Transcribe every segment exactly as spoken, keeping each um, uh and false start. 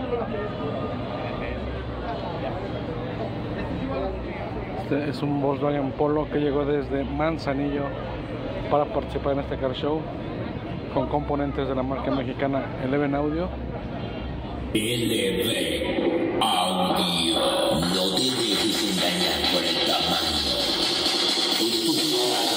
Este es un Volkswagen Polo que llegó desde Manzanillo para participar en este car show con componentes de la marca mexicana Eleven Audio. Eleven Audio, no te dejes engañar por el tamaño. Es tu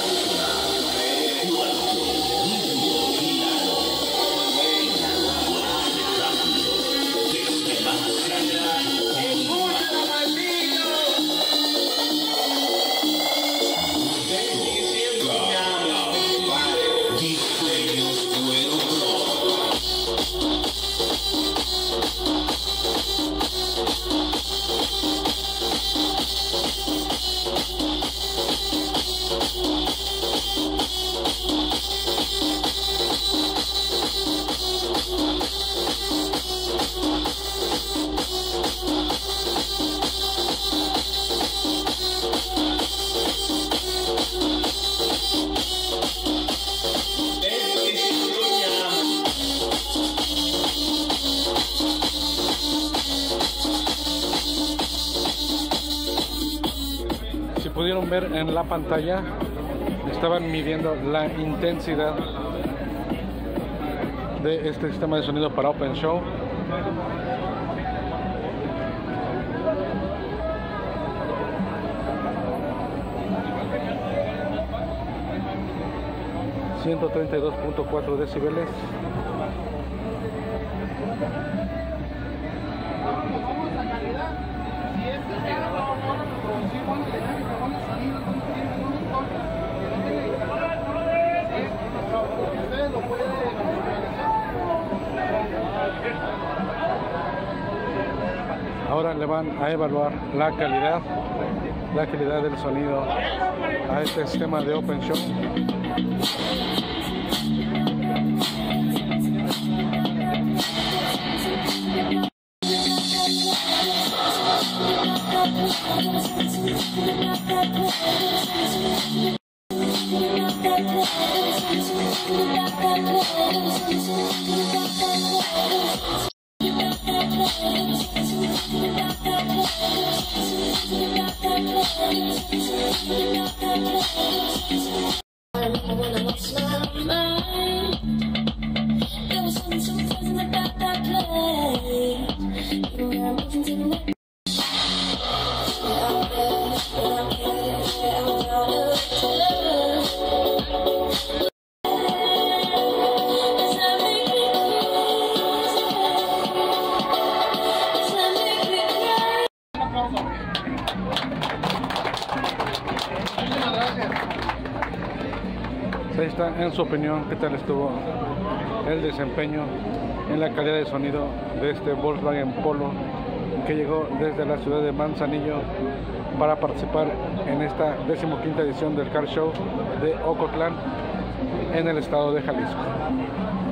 Pudieron ver en la pantalla, estaban midiendo la intensidad de este sistema de sonido para Open Show. ciento treinta y dos punto cuatro decibeles. Ahora le van a evaluar la calidad, la calidad del sonido a este sistema de Open Show. Ahí está, en su opinión, ¿qué tal estuvo el desempeño en la calidad de sonido de este Volkswagen Polo que llegó desde la ciudad de Manzanillo para participar en esta decimoquinta edición del Car Show de Ocotlán en el estado de Jalisco?